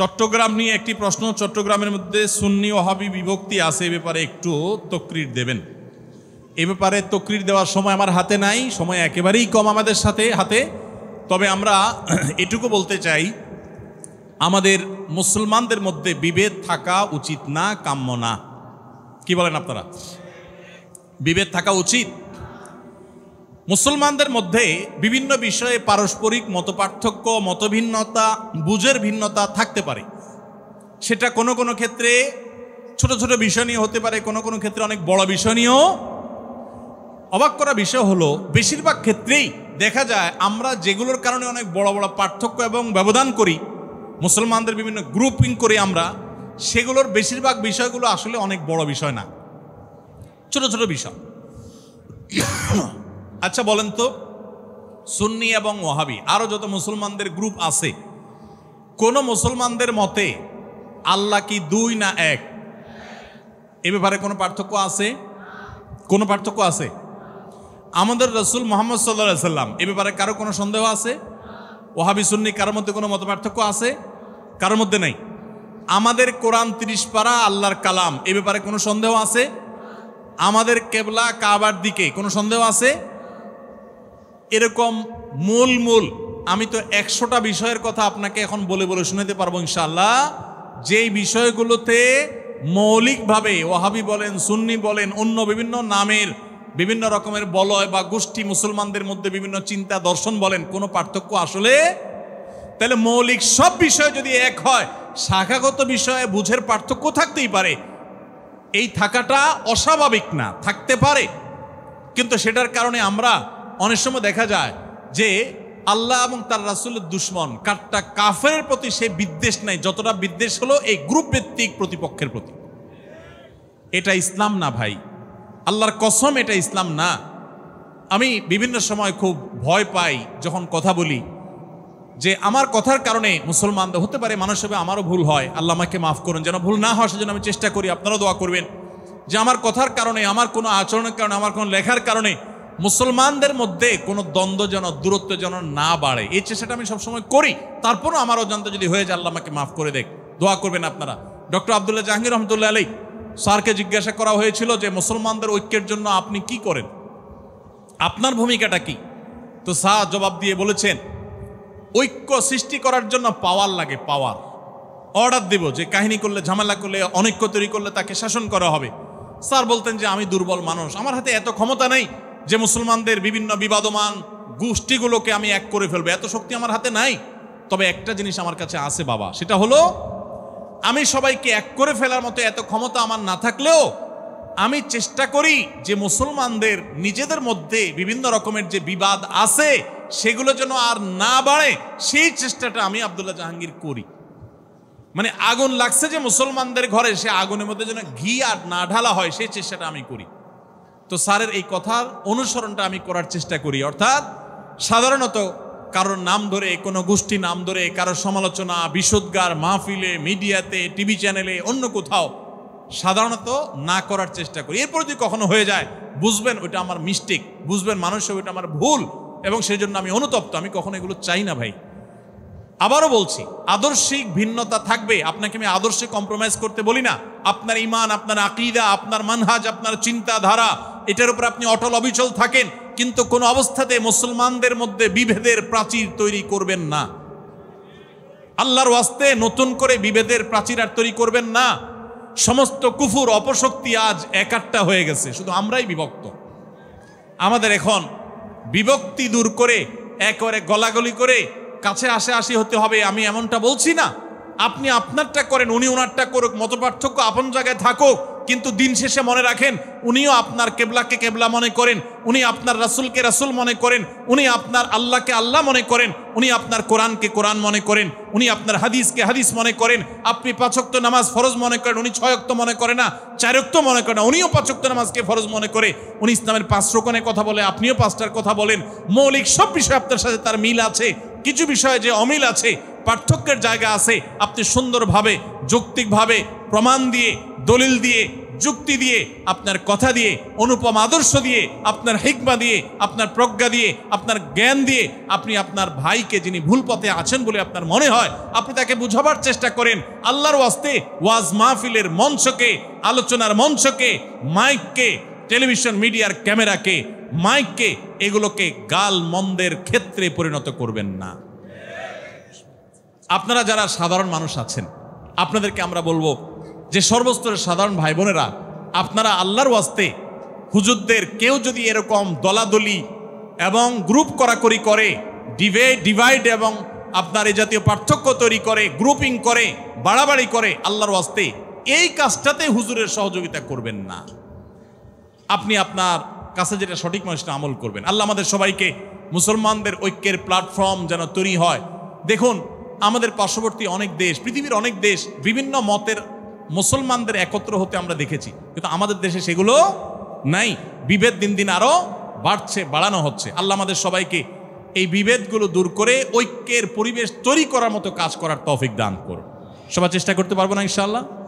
চট্টগ্রাম নিয়ে একটি প্রশ্ন, চট্টগ্রামের মধ্যে সুন্নি ওয়াহাবি বিভক্তি আছে, এ ব্যাপারে একটু তকরির দেবেন। এ ব্যাপারে তকরির দেওয়ার সময় আমার হাতে নাই, সময় একেবারেই কম আমাদের হাতে। তবে আমরা এটুকু বলতে চাই, আমাদের মুসলমানদের মধ্যে বিভেদ থাকা উচিত না, কাম্য না। কি বলেন আপনারা? বিভেদ থাকা উচিত। মুসলমানদের মধ্যে বিভিন্ন বিষয়ে পারস্পরিক মতপার্থক্য, মতভিন্নতা, বুঝের ভিন্নতা থাকতে পারে। সেটা কোনো কোনো ক্ষেত্রে ছোট ছোট বিষয় নিয়ে হতে পারে, কোনো কোনো ক্ষেত্রে অনেক বড় বিষয় নিয়েও। অবাক করা বিষয় হলো, বেশিরভাগ ক্ষেত্রেই দেখা যায় আমরা যেগুলোর কারণে অনেক বড় বড় পার্থক্য এবং ব্যবধান করি, মুসলমানদের বিভিন্ন গ্রুপিং করি আমরা, সেগুলোর বেশিরভাগ বিষয়গুলো আসলে অনেক বড় বিষয় না, ছোট ছোট বিষয়। আচ্ছা বলেন তো, সুন্নি এবং ওয়াহাবি আরো যত মুসলমানদের গ্রুপ আছে, কোন মুসলমানদের মতে আল্লাহ কি দুই না এক? এ ব্যাপারে কোনো পার্থক্য আছে? কোনো পার্থক্য আছে? আমাদের রাসূল মুহাম্মদ সাল্লাল্লাহু আলাইহি সাল্লাম, এ ব্যাপারে কারো কোনো সন্দেহ আছে? ওয়াহাবি সুন্নি কারোর মধ্যে কোনো মত পার্থক্য আছে? কারোর মধ্যে নাই। আমাদের কোরআন 30 পারা আল্লাহর কালাম, এ ব্যাপারে কোনো সন্দেহ আছে? আমাদের কেবলা কাবার দিকে, কোনো সন্দেহ আছে? এরকম মূল আমি তো 100টা বিষয়ের কথা আপনাকে এখন বলে বলে শোনাতে পারবো ইনশাআল্লাহ, যেই বিষয়গুলোতে মৌলিকভাবে ওয়াহাবি বলেন, সুন্নি বলেন, অন্য বিভিন্ন নামের বিভিন্ন রকমের বলয় বা গোষ্ঠী মুসলমানদের মধ্যে বিভিন্ন চিন্তা দর্শন বলেন, কোনো পার্থক্য আসলে। তাহলে মৌলিক সব বিষয় যদি এক হয়, শাখাগত বিষয়ে বুঝের পার্থক্য থাকতেই পারে। এই থাকাটা অস্বাভাবিক না, থাকতে পারে। কিন্তু সেটার কারণে আমরা অনেক সময় দেখা যায় যে আল্লাহ এবং তার রাসূলের দুশমন কাটটা কাফেরের প্রতি সে বিদ্বেষ নাই, যতটা বিদ্বেষ হলো এই গ্রুপ ভিত্তিক প্রতিপক্ষের প্রতি। এটা ইসলাম না ভাই, আল্লাহর কসম, এটা ইসলাম না। আমি বিভিন্ন সময় খুব ভয় পাই যখন কথা বলি, যে আমার কথার কারণে মুসলমানদের হতে পারে, মানুষ হিসেবে আমারও ভুল হয়, আল্লাহ আমাকে মাফ করুন, যেন ভুল না হয় সেজন্য আমি চেষ্টা করি। আপনারাও দোয়া করবেন যে আমার কথার কারণে, আমার কোনো আচরণের কারণে, আমার কোনো লেখার কারণে মুসলমানদের মধ্যে কোনো দ্বন্দ্ব যেন, দূরত্ব যেন না বাড়ে, এই চেষ্টাটা আমি সবসময় করি। তারপরও আমার অজান্তে যদি হয়ে যায়, আল্লাহ আমাকে মাফ করে দেখ, দোয়া করবেন আপনারা। ডক্টর আব্দুল্লাহ জাহাঙ্গীর রহমতুল্লাহ আলাইহি স্যারকে জিজ্ঞাসা করা হয়েছিল যে মুসলমানদের ঐক্যের জন্য আপনি কি করেন, আপনার ভূমিকাটা কি? তো স্যার জবাব দিয়ে বলেছেন, ঐক্য সৃষ্টি করার জন্য পাওয়ার লাগে, পাওয়ার। অর্ডার দেব যে কাহিনী করলে, ঝামেলা করলে, অনৈক্য তৈরি করলে তাকে শাসন করা হবে। স্যার বলতেন যে আমি দুর্বল মানুষ, আমার হাতে এত ক্ষমতা নেই যে মুসলমানদের বিভিন্ন বিবাদমান গোষ্ঠীগুলোকে আমি এক করে ফেলবো, এত শক্তি আমার হাতে নাই। তবে একটা জিনিস আমার কাছে আছে বাবা, সেটা হলো আমি সবাইকে এক করে ফেলার মতো এত ক্ষমতা আমার না থাকলেও আমি চেষ্টা করি যে মুসলমানদের নিজেদের মধ্যে বিভিন্ন রকমের যে বিবাদ আছে সেগুলো যেন আর না বাড়ে, সেই চেষ্টাটা আমি আব্দুল্লাহ জাহাঙ্গীর করি। মানে আগুন লাগছে যে মুসলমানদের ঘরে, সে আগুনের মধ্যে যেন ঘি আর না ঢালা হয়, সেই চেষ্টাটা আমি করি। তো স্যারের এই কথার অনুসরণটা আমি করার চেষ্টা করি। অর্থাৎ সাধারণত কারোর নাম ধরে, কোনো গোষ্ঠী নাম ধরে কারোর সমালোচনা, বিশুদ্গার, মাহফিলে, মিডিয়াতে, টিভি চ্যানেলে, অন্য কোথাও সাধারণত না করার চেষ্টা করি। এরপর যদি কখনো হয়ে যায়, বুঝবেন ওইটা আমার মিস্টেক, বুঝবেন মানুষ ওইটা আমার ভুল, এবং সেই জন্য আমি অনুতপ্ত। আমি কখনো এগুলো চাই না ভাই। আবারও বলছি, আদর্শিক ভিন্নতা থাকবে, আপনাকে আমি আদর্শে কম্প্রোমাইজ করতে বলি না। আপনার ঈমান, আপনার আকীদা, আপনার মানহাজ, আপনার চিন্তাধারা, এটার উপর আপনি অটল অবিচল থাকেন, কিন্তু কোন অবস্থাতে মুসলমানদের মধ্যে বিভেদের প্রাচীর তৈরি করবেন না। আল্লাহর ওয়াস্তে নতুন করে বিভেদের প্রাচীর আর তৈরি করবেন না। সমস্ত কুফুর, অপশক্তি আজ একাট্টা হয়ে গেছে, শুধু আমরাই বিভক্ত। আমাদের এখন বিভক্তি দূর করে একেবারে গলাগলি করে কাছে আসি হতে হবে, আমি এমনটা বলছি না। আপনি আপনারটা করেন, উনি ওনারটা করুক, মতপার্থক্য আপন জায়গায় থাকুক, কিন্তু দিন শেষে মনে রাখেন উনিও আপনার কেবলাকে কেবলা মনে করেন, উনি আপনার রাসূলকে রাসূল মনে করেন, উনি আপনার আল্লাহকে আল্লাহ মনে করেন, উনি আপনার কোরআনকে কোরআন মনে করেন, উনি আপনার হাদিসকে হাদিস মনে করেন। আপনি 5 ওয়াক্ত নামাজ ফরজ মনে করেন, উনি 6 ওয়াক্ত মনে করে না, 4 ওয়াক্ত মনে করে না, উনিও 5 ওয়াক্ত নামাজকে ফরজ মনে করে। উনি ইসলামের 5 রকমের কথা বলে, আপনিও 5টার কথা বলেন। মৌলিক সব বিষয় আপনার সাথে তার মিল আছে, কিছু বিষয়ে যে অমিল আছে, পার্থক্যের জায়গা আছে, আপনি সুন্দরভাবে যৌক্তিকভাবে প্রমাণ দিয়ে, দলিল দিয়ে, যুক্তি দিয়ে, আপনার কথা দিয়ে, অনুপম আদর্শ দিয়ে, আপনার হিকমা দিয়ে, আপনার প্রজ্ঞা দিয়ে, আপনার জ্ঞান দিয়ে আপনি আপনার ভাইকে, যিনি ভুল পথে আছেন বলে আপনার মনে হয়, আপনি তাকে বুঝাবার চেষ্টা করেন। আল্লাহর ওয়াস্তে ওয়াজ মাহফিলের মঞ্চকে, আলোচনার মঞ্চকে, মাইককে, টেলিভিশন মিডিয়ার ক্যামেরাকে, মাইককে, এগুলোকে গাল মন্দের ক্ষেত্রে পরিণত করবেন না। আপনারা যারা সাধারণ মানুষ আছেন, আপনাদেরকে আমরা বলবো যে সর্বস্তরের সাধারণ ভাই বোনেরা, আপনারা আল্লাহর ওয়াস্তে হুজুরদের কেউ যদি এরকম দলাদলি এবং গ্রুপ করাকরি করে, ডিভাইড এবং আপনার এই জাতীয় পার্থক্য তৈরি করে, গ্রুপিং করে, বাড়াবাড়ি করে, আল্লাহর ওয়াস্তে এই কাজটাতে হুজুরের সহযোগিতা করবেন না। আপনি আপনার কাছে যেটা সঠিক মানুষটা আমল করবেন। আল্লাহ আমাদের সবাইকে মুসলমানদের ঐক্যের প্ল্যাটফর্ম যেন তৈরি হয়। দেখুন, আমাদের পার্শ্ববর্তী অনেক দেশ, পৃথিবীর অনেক দেশ, বিভিন্ন মতের মুসলমানদের একত্র হতে আমরা দেখেছি, কিন্তু আমাদের দেশে সেগুলো নাই। বিভেদ দিন দিন আরো বাড়ছে, বাড়ানো হচ্ছে। আল্লাহ আমাদের সবাইকে এই বিভেদগুলো দূর করে ঐক্যের পরিবেশ তৈরি করার মতো কাজ করার তৌফিক দান করুন। সবাই চেষ্টা করতে পারবো না ইনশাআল্লাহ?